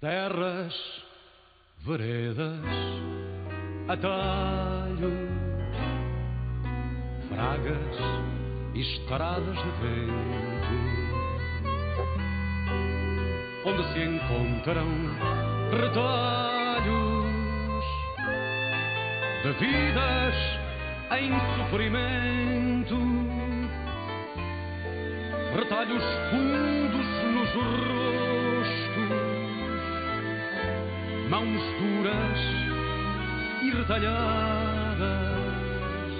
Terras, veredas, atalhos, fragas e estradas de vento, onde se encontram retalhos de vidas em sofrimento, retalhos fundos nos rostos, mãos duras e retalhadas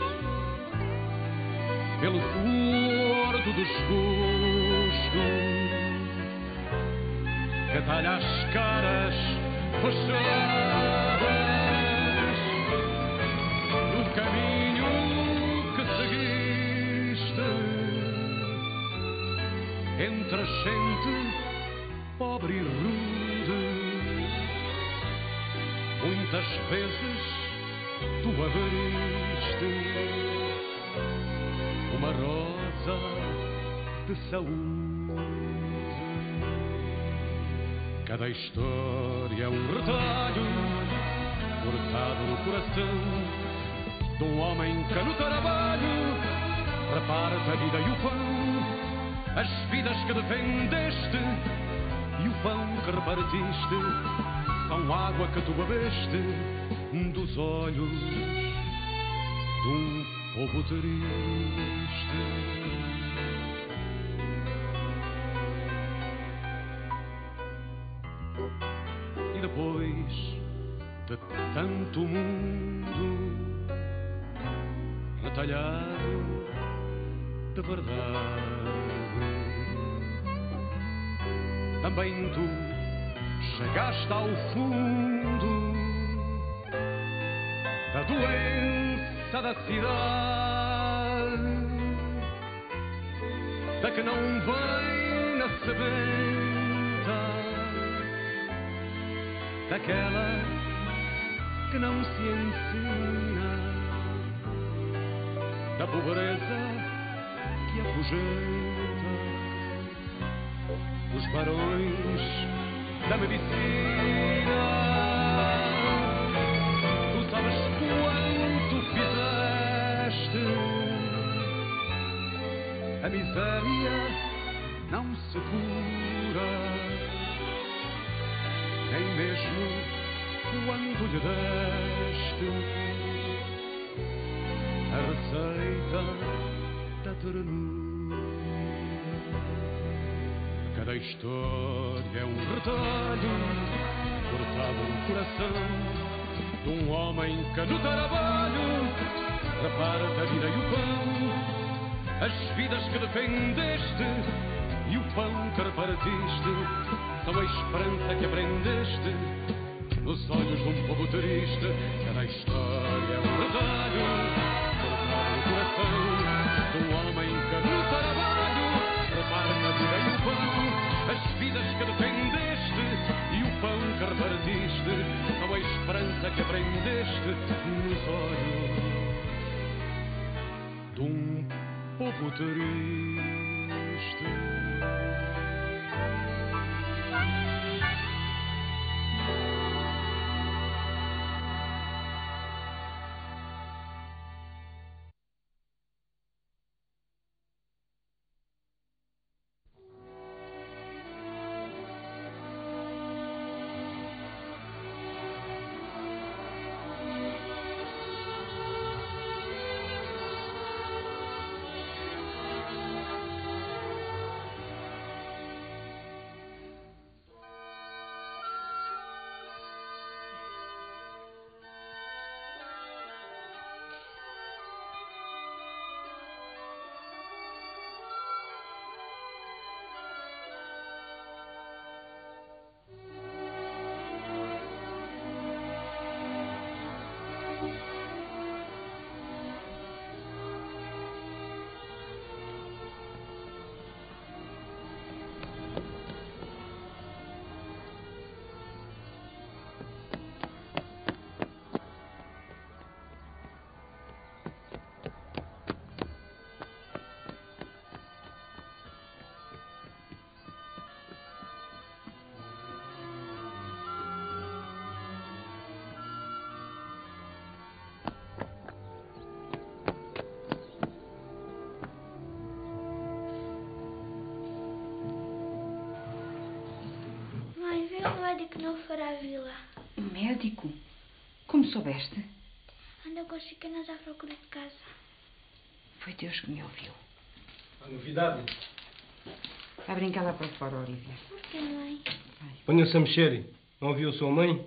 pelo fordo dos gostos que talha as caras fechadas no caminho que seguiste entre a gente pobre e rude. Muitas vezes tu abriste uma rosa de saúde. Cada história é um retalho cortado no coração de um homem que no trabalho reparte a vida e o pão, as vidas que defendeste e o pão que repartiste são água que tu bebeste dos olhos de um povo triste. E depois de tanto mundo retalhado de verdade, também tu chegaste ao fundo da doença da cidade, da que não vem na sebenta, daquela que não se ensina, da pobreza que afugenta os barões da medicina. Tu sabes quanto fizeste, a miséria não se cura, nem mesmo quando lhe deste a receita da ternura. Cada história é um retalho cortado no coração de um homem que no trabalho reparte a vida e o pão, as vidas que defendeste e o pão que repartiste são a esperança que aprendeste nos olhos de um povo triste. Cada história é um retalho cortado no coração de um homem que no trabalho reparte a vida e o pão, as vidas que defendeste e o pão que repartiste são a esperança que aprendeste nos olhos de um povo triste. Trouxe um médico novo para a vila. Um médico? Como soubeste? Anda com as chicanas à procura de casa. Foi Deus que me ouviu. A novidade? Vai brincar lá para fora, Olívia. Por que, mãe? Ponha-se a mexer. Não viu a sua mãe?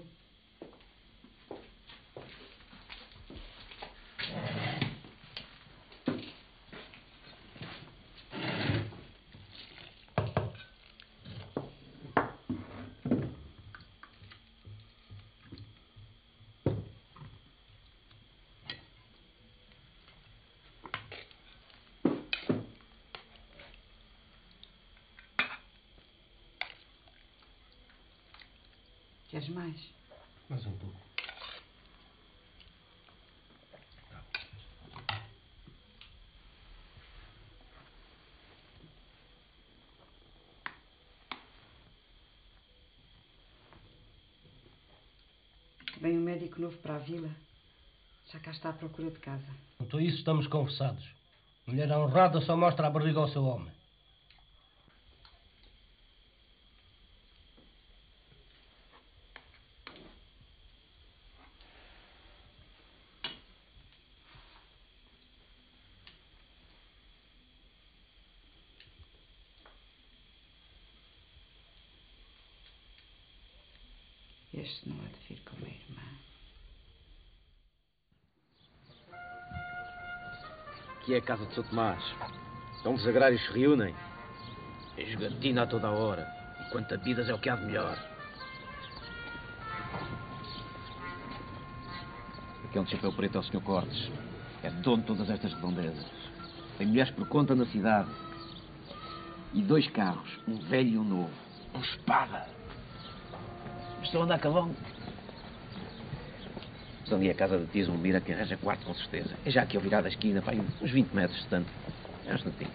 Queres mais? Mais um pouco. Vem um médico novo para a vila. Já cá está à procura de casa. Quanto a isso, estamos conversados. Mulher honrada só mostra a barriga ao seu homem. Este não há de vir com a irmã. Aqui é a casa de São Tomás. Então os agrários se reúnem. É jogatina a toda a hora. E quanto a vidas é o que há de melhor. Aquele chapéu preto é o Sr. Cortes. É dono de todas estas redondezas. Tem mulheres por conta na cidade. E 2 carros. Um velho e um novo. Um espada. Estou a andar calão. Então ali é a casa de tia Zulmira que arranja quarto com certeza. É já aqui ao virar da esquina, vai uns 20 metros distante. É um instantinho.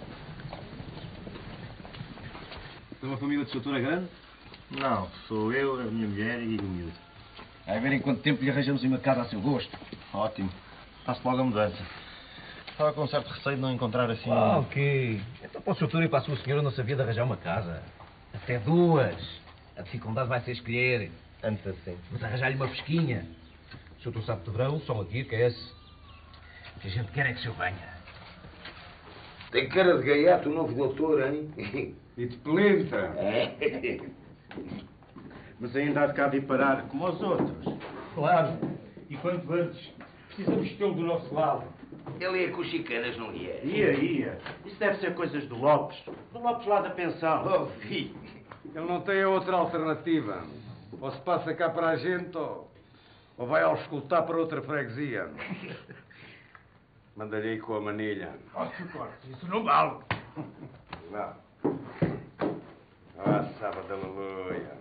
É uma família de estrutura grande? Não, sou eu, a minha mulher e o miúdo. Vai ver em quanto tempo lhe arranjamos uma casa a seu gosto. Ótimo. Faço logo a mudança. Estava com um certo receio de não encontrar assim... Ah, ok. Então para o Sr. e para a sua senhora não sabia de arranjar uma casa. Até 2. A dificuldade vai ser escolher. Antes assim. Mas arranjar-lhe uma pesquinha. O Sr. sabe Pedrão, só aqui, que é esse. O que a gente quer é que o senhor venha. Tem cara de gaiato o novo doutor, hein? E de pelintra. É. Mas ainda há de cá vir parar como os outros. Claro. E quanto antes, precisamos tê-lo do nosso lado. Ele ia com os chicanas, não ia? Ia. Isso deve ser coisas do Lopes. Do Lopes lá da pensão. Oh, filho. Ele não tem outra alternativa. Ou se passa cá para a gente, ou vai ao escutar para outra freguesia. Manda-lhe aí com a manilha. Isso não vale. Vá. Ah, sábado, aleluia.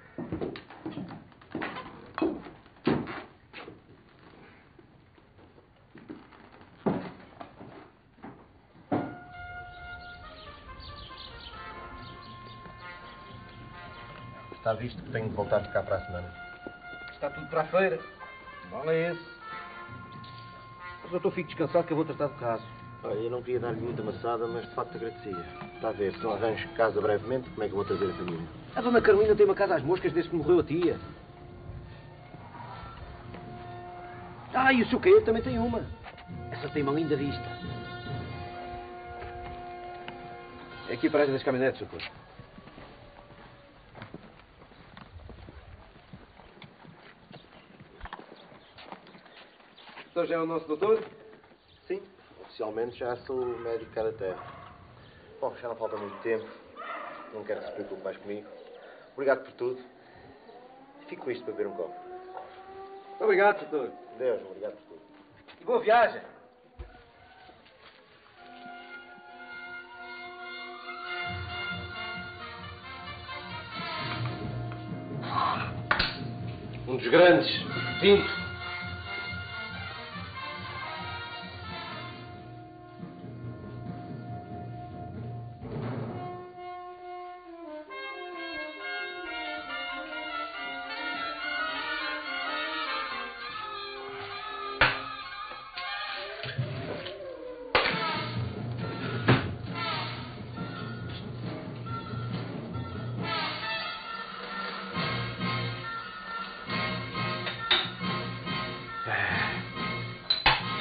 Está visto que tenho de voltar a ficar para a semana. Está tudo para a feira. Mal é esse. Mas eu fico descansado que eu vou tratar do caso. Olha, eu não queria dar-lhe muita maçada, mas de facto agradecia. Está a ver, se não arranjo casa brevemente, como é que eu vou trazer a família? A dona Carolina tem uma casa às moscas desde que morreu a tia. Ah, e o seu Caio também tem uma. Essa tem uma linda vista. É aqui a paragem das caminhonetes, doutor. Então já é o nosso doutor? Sim, oficialmente já sou médico cá da terra. Bom, já não falta muito tempo. Não quero que se preocupe mais comigo. Obrigado por tudo. Fico com isto para beber um copo. Obrigado, doutor. Deus, obrigado por tudo. E boa viagem. Um dos grandes, Pinto.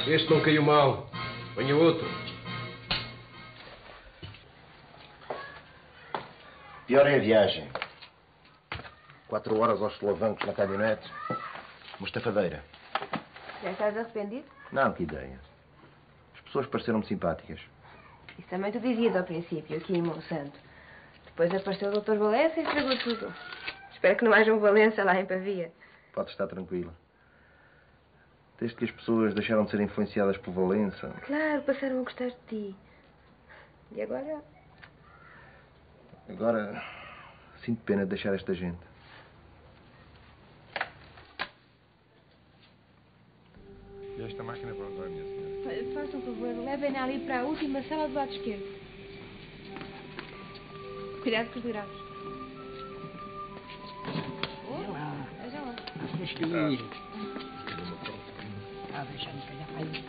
Este não caiu mal. Venha outro. Pior é a viagem. 4 horas aos solavancos na caminhonete. Uma estafadeira. Já estás arrependido? Não, que ideia. As pessoas pareceram-me simpáticas. Isso também tu dizias ao princípio, aqui em Monsanto. Depois apareceu o Dr. Valença e estragou tudo. Espero que não haja um Valença lá em Pavia. Pode estar tranquila. Desde que as pessoas deixaram de ser influenciadas por Valença. Claro, passaram a gostar de ti. E agora? Agora sinto pena de deixar esta gente. E esta máquina para onde vai, minha senhora? Faça um favor, levem-na ali para a última sala do lado esquerdo. Cuidado com os graves. Veja lá. Deixa que eu ir. Deixa-me calhar aí.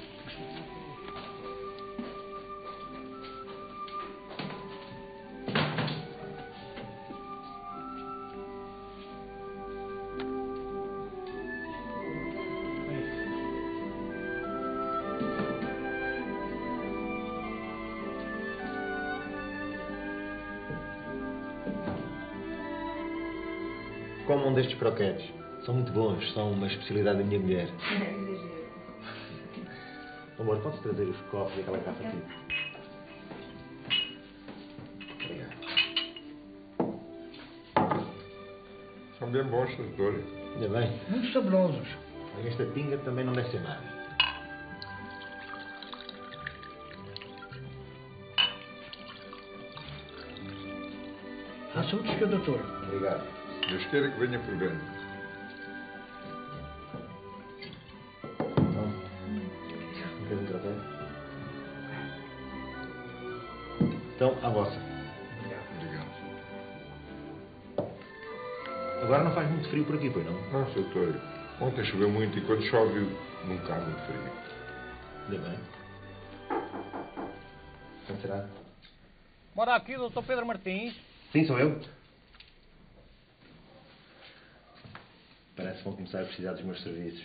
Como um destes croquetes. São muito bons, são uma especialidade da minha mulher. Amor, podes trazer os copos e aquela garrafa aqui? Obrigado. São bem bons, doutor. Ainda bem. Muito saborosos. Esta pinga também não deve ser má. À saúde, Sr. Doutor. Obrigado. Deus queira que venha por bem. Então, à vossa. Obrigado. Agora não faz muito frio por aqui, pois não? Não, Sr. Doutor. Ontem choveu muito e quando chove nunca há muito frio. Ainda bem. Quando será? Mora aqui o Dr. Pedro Martins. Sim, sou eu. Parece que vão começar a precisar dos meus serviços.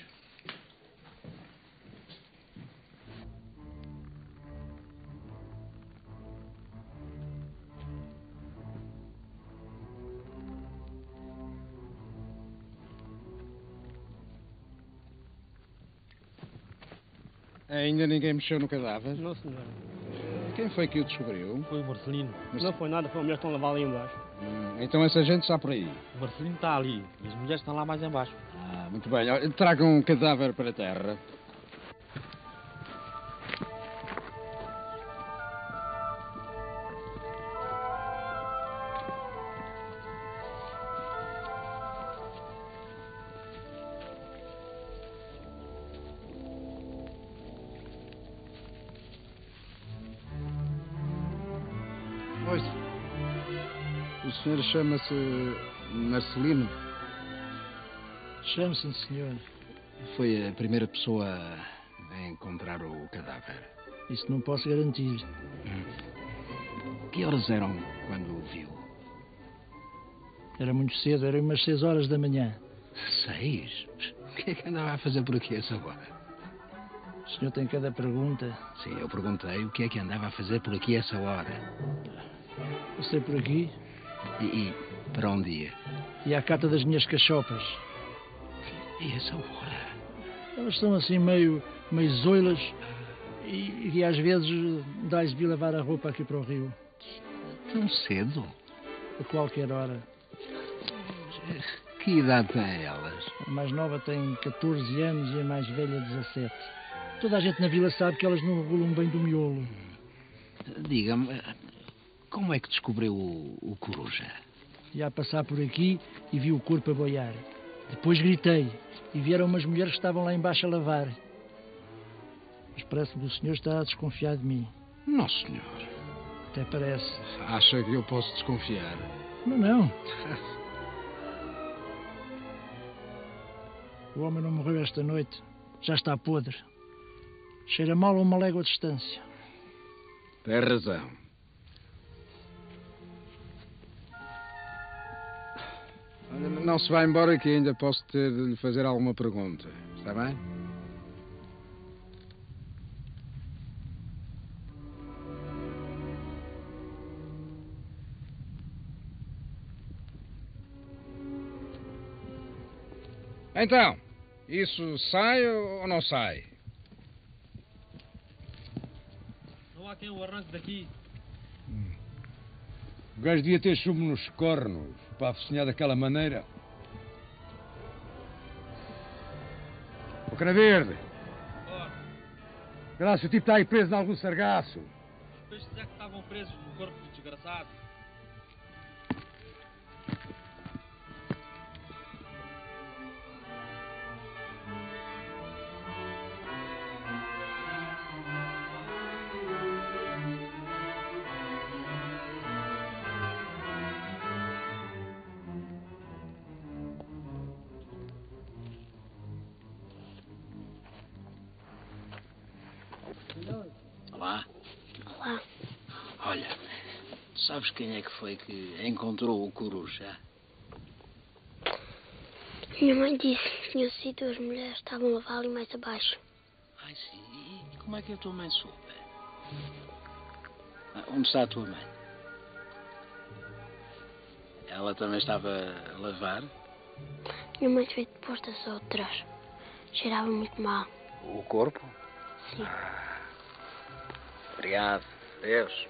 Ainda ninguém mexeu no cadáver? Não, senhor. Quem foi que o descobriu? Foi o Marcelino. Não foi nada, foi a mulher que estão a lavar ali embaixo. Então essa gente está por aí? O Marcelino está ali e as mulheres estão lá mais embaixo. Ah, muito bem. Olha, tragam um cadáver para a terra. O senhor chama-se Marcelino? Chame-se, senhor. Foi a primeira pessoa a encontrar o cadáver? Isso não posso garantir. Que horas eram quando o viu? Era muito cedo, eram umas 6 horas da manhã. 6? O que é que andava a fazer por aqui a essa hora? O senhor tem cada pergunta. Sim, eu perguntei o que é que andava a fazer por aqui a essa hora. Passei por aqui. E para onde ia? E à cata das minhas cachopas. E essa hora? Elas são assim meio zoilas e às vezes dá-lhes vir lavar a roupa aqui para o rio. Tão cedo? A qualquer hora. Que idade têm elas? A mais nova tem 14 anos e a mais velha 17. Toda a gente na vila sabe que elas não regulam bem do miolo. Diga-me, como é que descobriu o coruja? Ia a passar por aqui e vi o corpo a boiar. Depois gritei e vieram umas mulheres que estavam lá embaixo a lavar. Mas parece-me que o senhor está a desconfiar de mim. Não, senhor. Até parece. Acha que eu posso desconfiar? Não. O homem não morreu esta noite. Já está podre. Cheira mal a uma légua de distância. Tem razão. Não se vá embora que ainda posso ter de lhe fazer alguma pergunta. Está bem? Então, isso sai ou não sai? Não há quem o arranque daqui. O gajo devia ter chumbo nos cornos para afocinhar daquela maneira. O Cana Verde. Vê lá se o tipo está aí preso em algum sargaço. Os peixes é que estavam presos no corpo do desgraçado. Olá. Olá. Olha, sabes quem é que foi que encontrou o coruja? Minha mãe disse que tinha sido as mulheres que estavam a lavar ali mais abaixo. Ai, sim. E como é que a tua mãe soube? Onde está a tua mãe? Ela também estava a lavar? Minha mãe veio depois das outras. Cheirava muito mal. O corpo? Sim. Obrigado. Deus.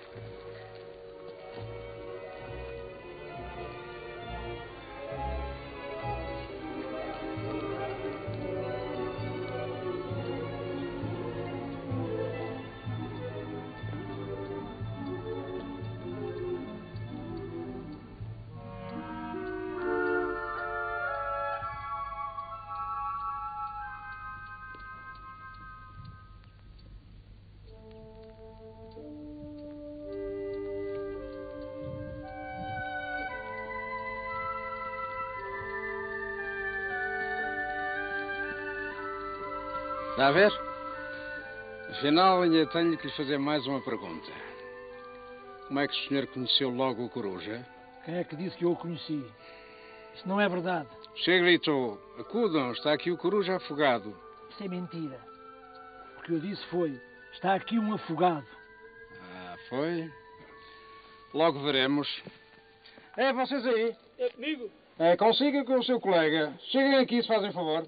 Está a ver? Afinal, ainda tenho que lhe fazer mais uma pergunta. Como é que o senhor conheceu logo o coruja? Quem é que disse que eu o conheci? Isso não é verdade. Che gritou, acudam, está aqui o coruja afogado. Isso é mentira. O que eu disse foi, está aqui um afogado. Ah, foi? Logo veremos. É, vocês aí. É comigo? É, consiga com o seu colega. Cheguem aqui, se fazem favor.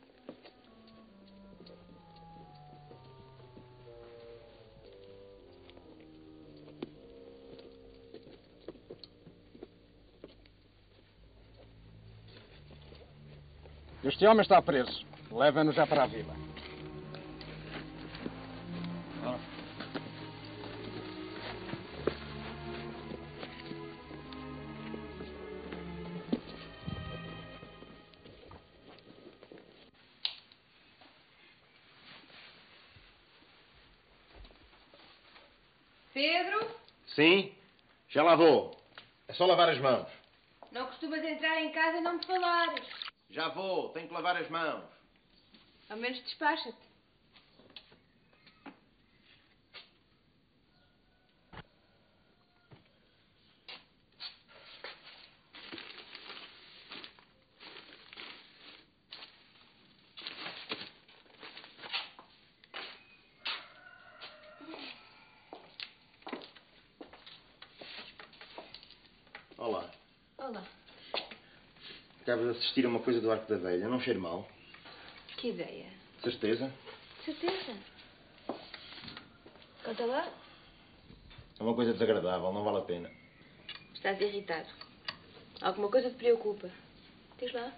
Este homem está preso. Leva-no já para a vila. Pedro, Sim? Já lá vou. É só lavar as mãos. não costumas entrar em casa e não me falares. Já vou. Tenho que lavar as mãos. Ao menos despacha-te. Olá. Olá. Acabas de assistir a uma coisa do Arco da Velha. Não cheiro mal? Que ideia. Certeza? Certeza. Conta lá. É uma coisa desagradável. Não vale a pena. Estás irritado. Alguma coisa te preocupa. Diz lá.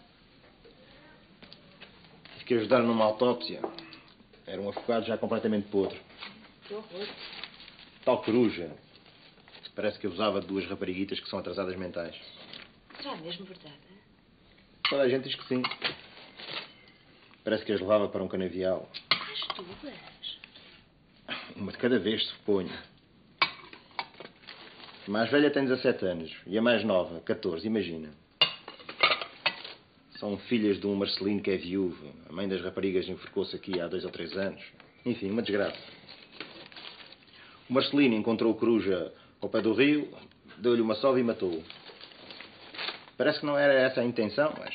Tive que ajudar numa autópsia. Era um afogado já completamente podre. Que horror. Tal coruja. Parece que abusava de duas rapariguitas que são atrasadas mentais. Será mesmo verdade? Toda a gente diz que sim. Parece que as levava para um canavial. As duas? Uma de cada vez, suponho. A mais velha tem 17 anos e a mais nova, 14, imagina. São filhas de um Marcelino que é viúvo. A mãe das raparigas enforcou-se aqui há 2 ou 3 anos. Enfim, uma desgraça. O Marcelino encontrou o coruja ao pé do rio, deu-lhe uma sova e matou-o. Parece que não era essa a intenção, mas...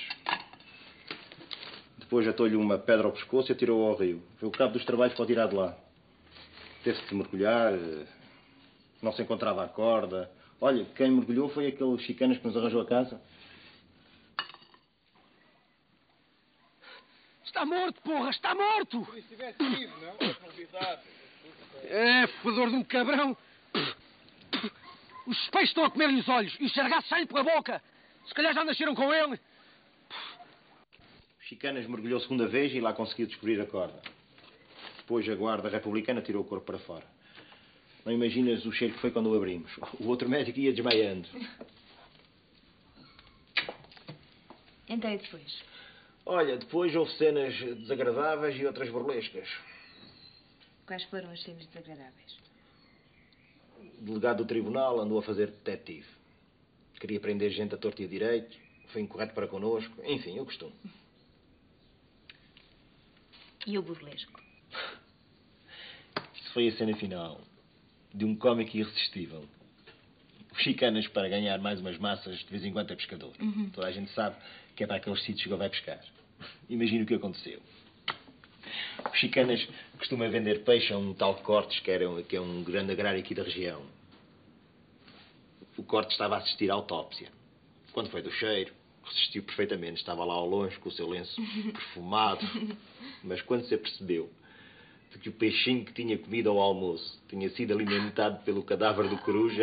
Depois atou-lhe uma pedra ao pescoço e atirou-o ao rio. Foi o cabo dos trabalhos para o tirar de lá. Teve-se de mergulhar, não se encontrava a corda. Olha, quem mergulhou foi aquele chicanas que nos arranjou a casa. Está morto, porra! Está morto! Se estivesse vivo, não? Convidado. É, fodor de um cabrão! Os peixes estão a comer-lhe os olhos e os sargassos saem pela boca! Se calhar já nasceram com ele! Chicanas mergulhou segunda vez e lá conseguiu descobrir a corda. Depois a guarda republicana tirou o corpo para fora. Não imaginas o cheiro que foi quando o abrimos. O outro médico ia desmaiando. Então e depois? Olha, depois houve cenas desagradáveis e outras burlescas. Quais foram as cenas desagradáveis? O delegado do tribunal andou a fazer detetive. Queria prender gente a torto e a direito. Foi incorreto para connosco. Enfim, o costume. E o burlesco? Isso foi a cena final de um cómico irresistível. Os Chicanas, para ganhar mais umas massas, de vez em quando é pescador. Toda a gente sabe que é para aqueles sítios que ele vai pescar. Imagina o que aconteceu. Os Chicanas costuma vender peixe a um tal Cortes, que é um grande agrário aqui da região. O Cortes estava a assistir à autópsia. Quando foi do cheiro, resistiu perfeitamente. Estava lá ao longe com o seu lenço perfumado. Mas quando se apercebeu de que o peixinho que tinha comido ao almoço tinha sido alimentado pelo cadáver do coruja...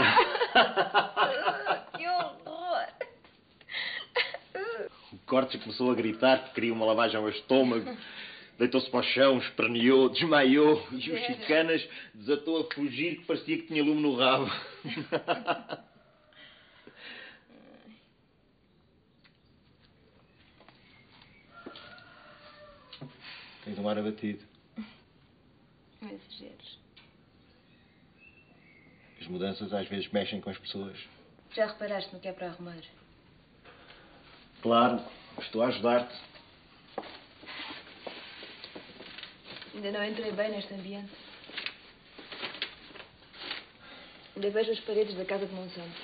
Que horror! O Cortes começou a gritar que queria uma lavagem ao estômago. Deitou-se para o chão, esperneou, desmaiou. E os Chicanas desatou a fugir que parecia que tinha lume no rabo. Tens um ar abatido. Não exageres. As mudanças às vezes mexem com as pessoas. Já reparaste no que é para arrumar? Claro, estou a ajudar-te. Ainda não entrei bem neste ambiente. Ainda vejo as paredes da casa de Monsanto.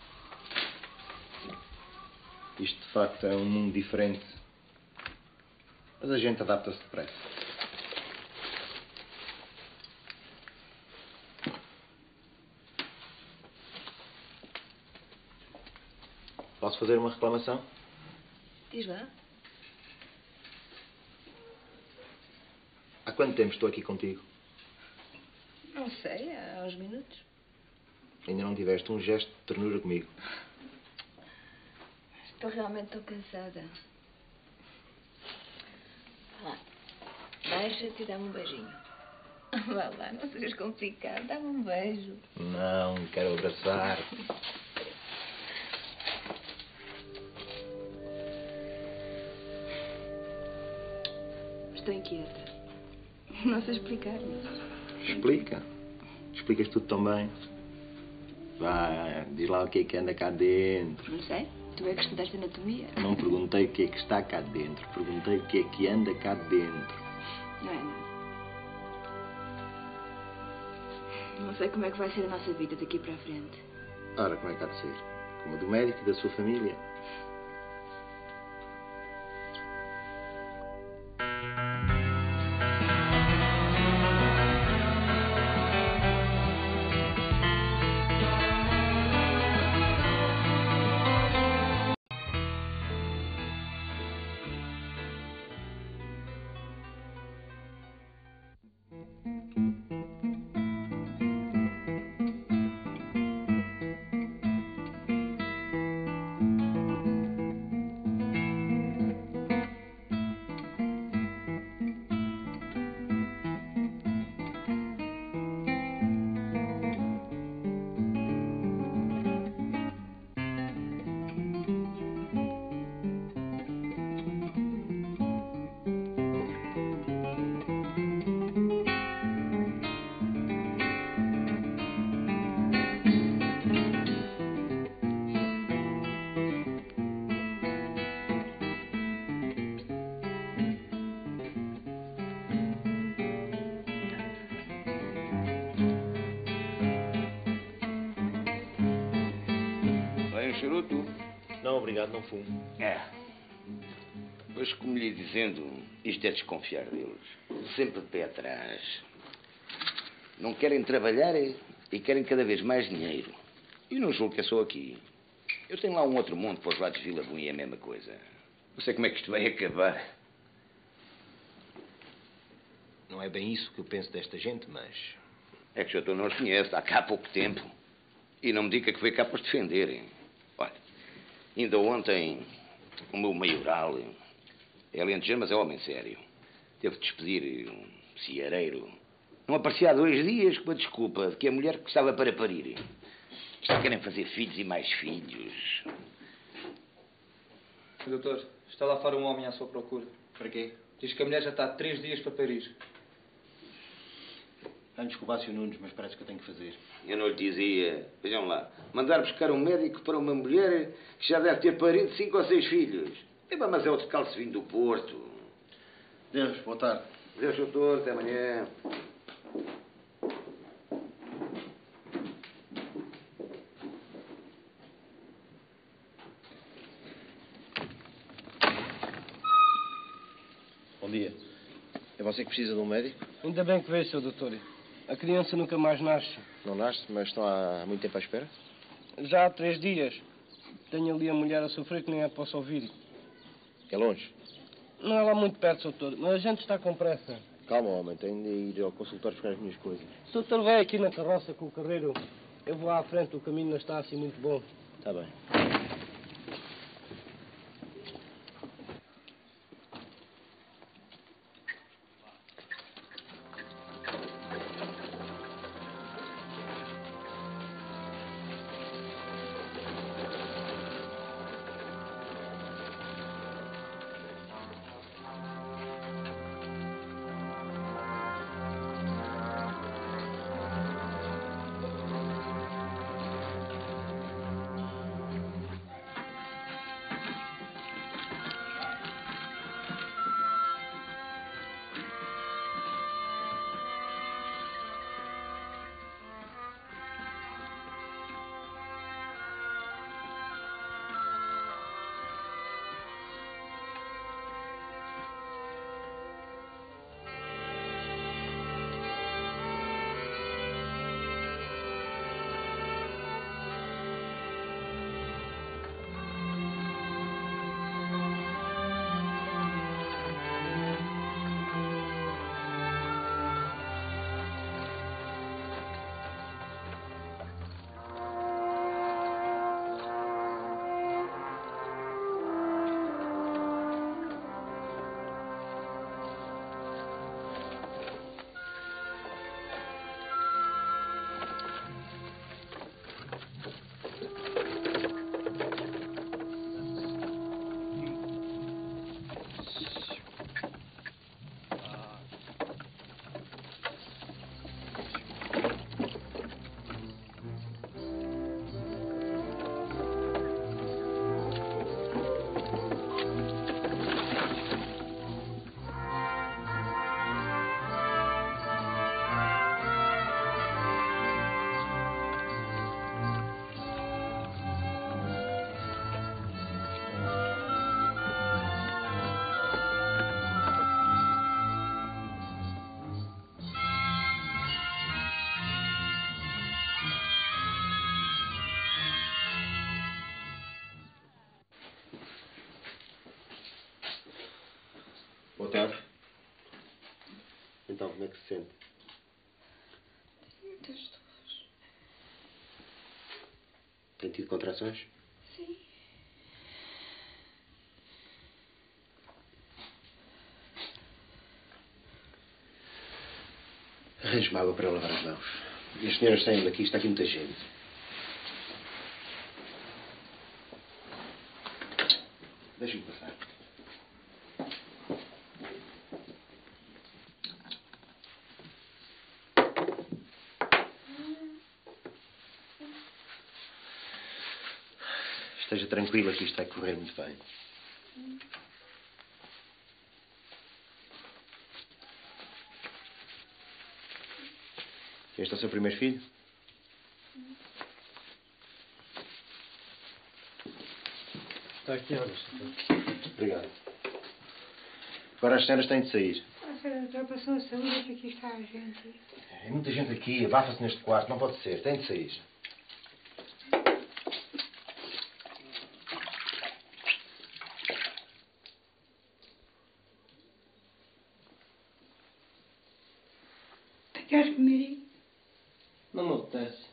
Isto de facto é um mundo diferente. Mas a gente adapta-se depressa. Posso fazer uma reclamação? Diz lá. Há quanto tempo estou aqui contigo? Não sei, há uns minutos. Ainda não tiveste um gesto de ternura comigo. Estou realmente tão cansada. Vá lá. Baixa-te e dá-me um beijinho. Vá lá, não sejas complicado. Dá-me um beijo. Não, quero abraçar. Estou inquieta. Não sei explicar-me. Explica. Explicas tudo tão bem. Vai, diz lá o que é que anda cá dentro. Não sei. Tu é que estudaste anatomia. Não perguntei o que é que está cá dentro. Perguntei o que é que anda cá dentro. Não é nada. Não sei como é que vai ser a nossa vida daqui para a frente. Ora, como é que há de ser? Como a do médico e da sua família. Charuto? Não, obrigado, não fumo. Pois, como lhe ia dizendo, isto é desconfiar deles. Sempre de pé atrás. Não querem trabalhar e querem cada vez mais dinheiro. E não julgo que é só aqui. Eu tenho lá um outro mundo para os lados de Vila Boa e é a mesma coisa. Não sei como é que isto vai acabar. Não é bem isso que eu penso desta gente, mas... É que o doutor não os conhece, há cá pouco tempo. E não me diga que veio cá para os defenderem. Olha, ainda ontem, o meu maioral, é alentejano, mas é homem sério, teve de despedir um ceareiro. Não aparecia há 2 dias com a desculpa de que a mulher que estava para parir. Já querem fazer filhos e mais filhos. Doutor, está lá fora um homem à sua procura. Para quê? Diz que a mulher já está há 3 dias para parir. Antes que o Bácio Nunes, mas parece que eu tenho que fazer. Eu não lhe dizia. Vejam lá. Mandar buscar um médico para uma mulher que já deve ter parido 5 ou 6 filhos. Mas é o descalço vindo do Porto. Deus, boa tarde. Deus, doutor. Até amanhã. Bom dia. É você que precisa de um médico? Ainda bem que veio, Sr. Doutor. A criança nunca mais nasce. Não nasce, mas estão há muito tempo à espera? Já há 3 dias. Tenho ali a mulher a sofrer que nem a posso ouvir. É longe? Não é lá muito perto, Sr. Doutor, mas a gente está com pressa. Calma, homem. Tenho de ir ao consultório buscar as minhas coisas. Se o doutor vai aqui na carroça com o carreiro, eu vou à frente. O caminho não está assim muito bom. Está bem. Boa tarde. Então, como é que se sente? Muitas dores. Tem tido contrações? Sim. Arranje-me água para eu lavar as mãos. E as senhoras saem daqui, está aqui muita gente. Deixe-me passar. Esteja tranquila que isto vai correr muito bem. Este é o seu primeiro filho? Está aqui, olha. Obrigado. Agora as senhoras têm de sair. A senhora já passou a saúde que aqui está a gente. É muita gente aqui, abafa-se neste quarto, não pode ser, tem de sair. Queres comer? Não me apetece.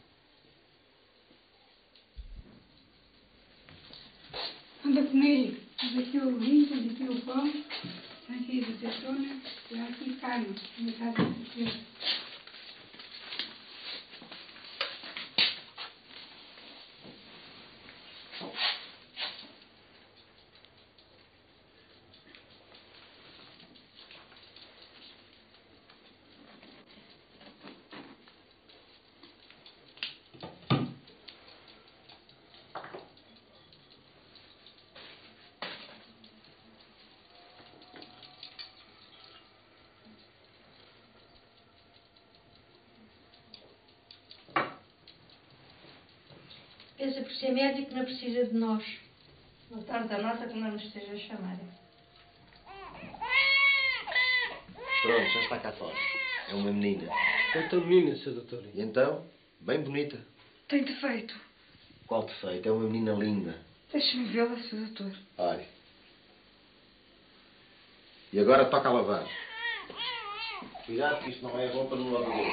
Anda a comer. Aqui o vinho, aqui o pão, aqui a azeitona e aqui carne. Na casa do Senhor. Pensa por ser médico não precisa de nós. Não tarde a nossa que não nos esteja a chamar. Pronto, já está cá fora. É uma menina. É tão menina, Sr. Doutor. E então? Bem bonita. Tem defeito. Qual defeito? É uma menina linda. Deixa-me vê-la, Sr. Doutor. Olha. E agora toca a lavar. Cuidado que isto não é roupa no lavador.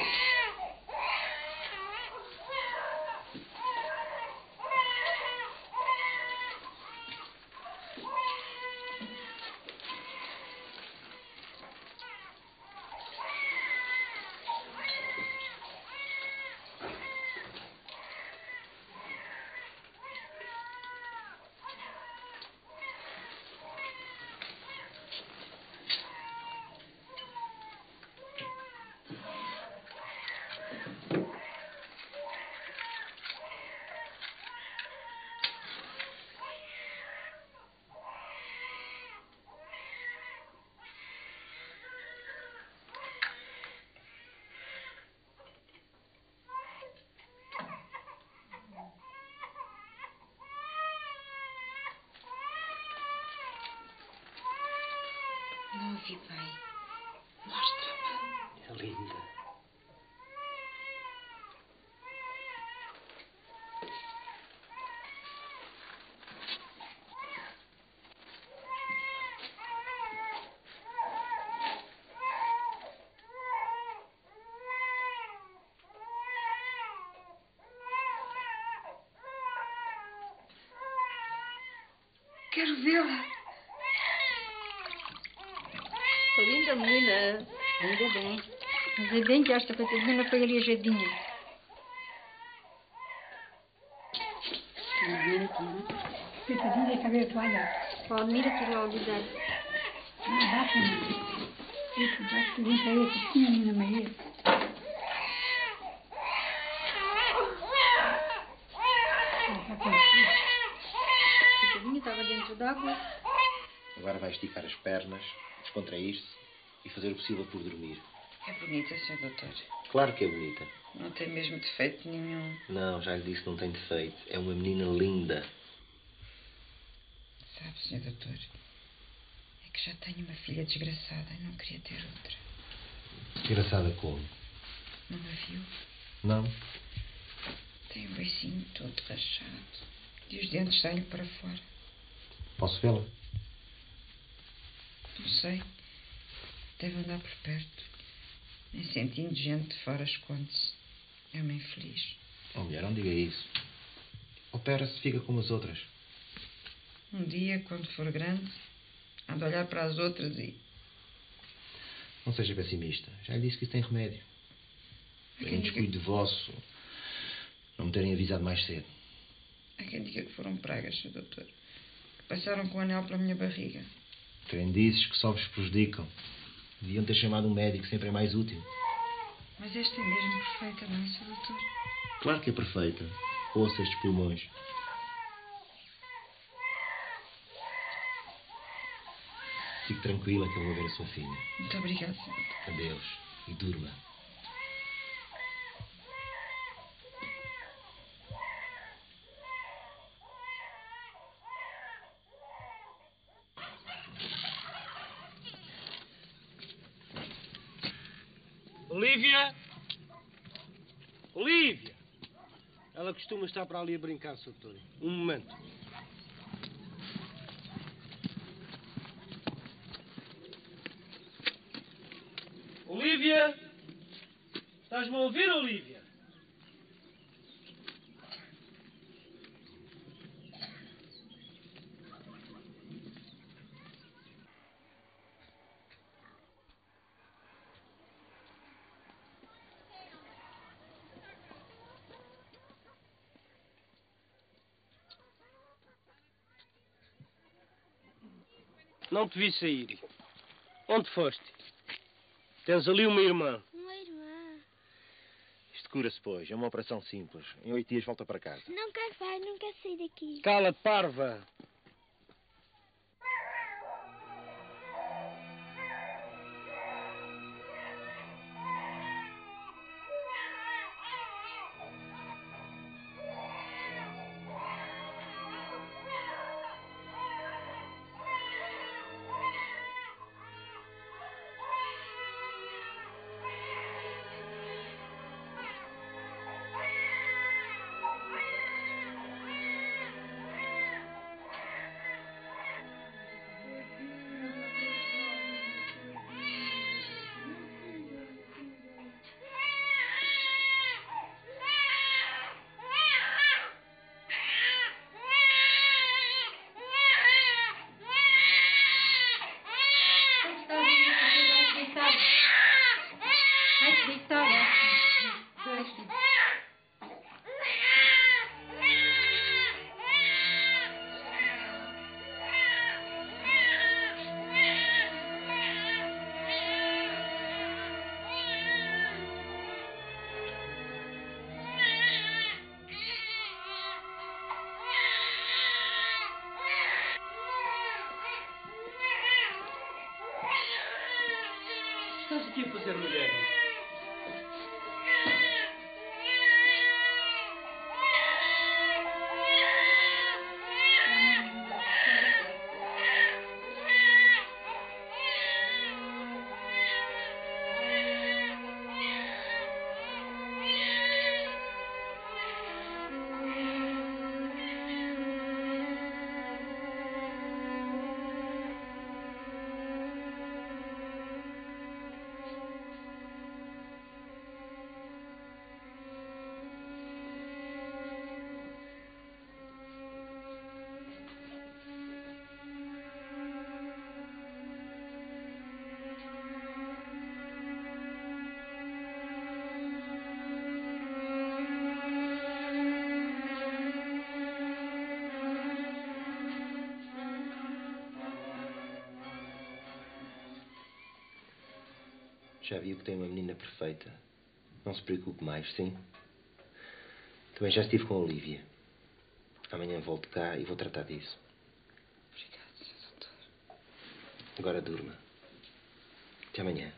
Não ouvi bem. Mostra-me. É linda. Quero vê-la. Linda menina. Ainda bem. Ainda bem que esta coitadinha não foi aleijadinha. Coitadinha, deixa ver a toalha. Pode mira que logo dar. Baixa-me. Isso, baixa-me. Vem aí, que tinha na Maria. Coitadinha estava dentro d'água. Agora vai esticar as pernas, descontrair-se e fazer o possível por dormir. É bonita, Sr. Doutor. Claro que é bonita. Não tem mesmo defeito nenhum. Não, já lhe disse que não tem defeito. É uma menina linda. Sabe, Sr. Doutor, é que já tenho uma filha desgraçada e não queria ter outra. Desgraçada como? Não a viu? Não. Tem o beicinho todo rachado e os dentes saem para fora. Posso vê-la? Não sei. Deve andar por perto. Nem sentindo gente de fora esconde-se. É uma infeliz. Oh, mulher, não diga isso. Opera-se, fica como as outras. Um dia, quando for grande, há de olhar para as outras e... Não seja pessimista. Já lhe disse que isso tem remédio. Foi um descuido vosso não me terem avisado mais cedo. Há quem diga que foram pragas, Sr. Doutor. Que passaram com o anel pela minha barriga. Crendices que só vos prejudicam. Deviam ter chamado um médico, sempre é mais útil. Mas esta é mesmo perfeita, não é, Sr. Doutor? Claro que é perfeita. Ouça estes pulmões. Fique tranquila que eu vou ver a sua filha. Muito obrigada, Sr. Doutor. Adeus. E durma. Olívia! Olívia! Ela costuma estar para ali a brincar, Sr. Doutor. Um momento. Olívia! Estás-me a ouvir, Olívia? Não te vi sair. Onde foste? Tens ali uma irmã. Uma irmã. Isto cura-se, pois. É uma operação simples. Em 8 dias volta para casa. Não quero, pai. Não quero sair daqui. Cala-te, parva. Estás aqui a fazer, mulher? Já viu que tem uma menina perfeita. Não se preocupe mais, sim? Também já estive com a Olívia. Amanhã volto cá e vou tratar disso. Obrigada, Sr. Doutor. Agora durma. Até amanhã.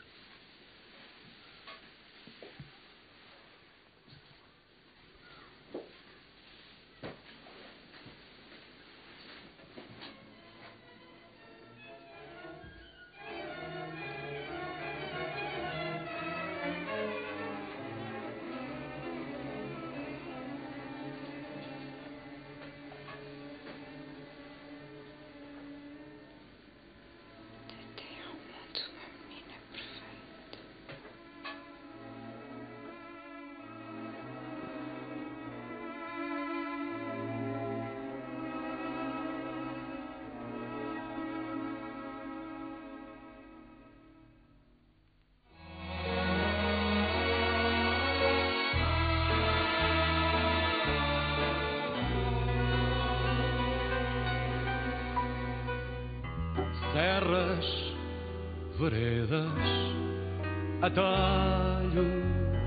Serras, veredas, atalhos,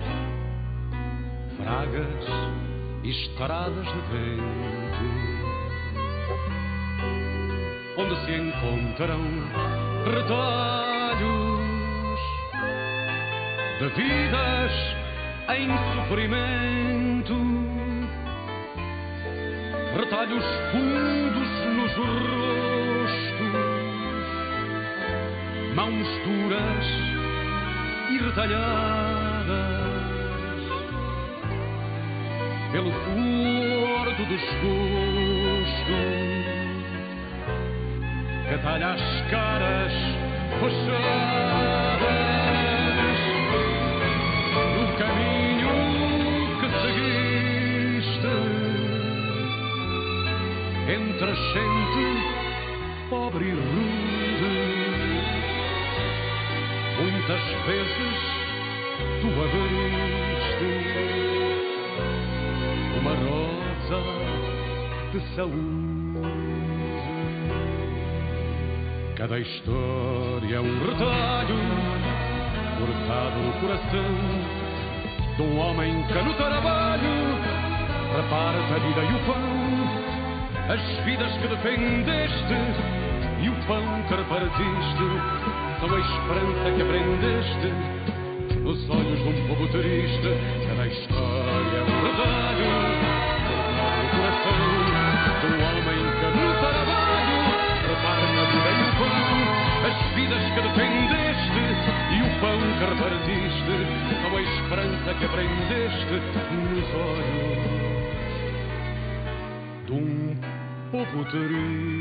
fragas e estradas de vento, onde se encontram retalhos de vidas em sofrimento, retalhos fundos nos rostos, mãos duras e retalhadas pelo furor do desgosto que talha as caras fechadas no caminho pobre e rude. Muitas vezes tu abriste uma rosa de saúde. Cada história é um retalho cortado no coração de um homem que no trabalho reparte a vida e o pão. As vidas que defendeste e o pão que repartiste são a esperança que aprendeste nos olhos de um povo triste. Cada história é um retalho cortado no coração de um homem que no trabalho reparte a vida e o pão. As vidas que defendeste e o pão que repartiste são a esperança que aprendeste nos olhos de um povo triste.